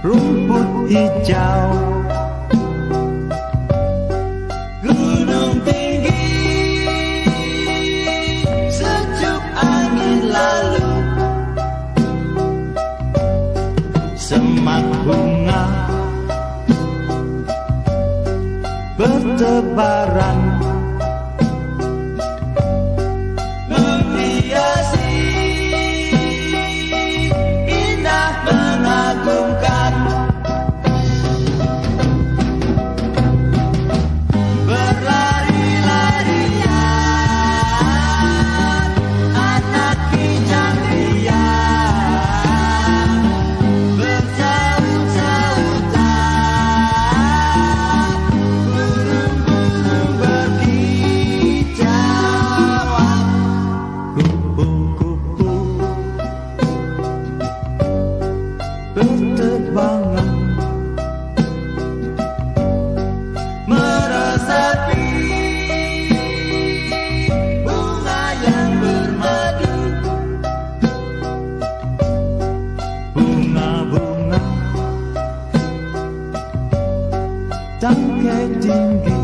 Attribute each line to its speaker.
Speaker 1: rumput hijau, gunung tinggi, sejuk angin lalu, semak bunga bertebaran, menghiasi, indah mengagumkan, berlari-larian anak kijang riang, bersaut-sautan burung-burung berkicauan, kupu-kupu berterbangan, meresapi bunga yang bermadu, bunga-bunga tangkai tinggi,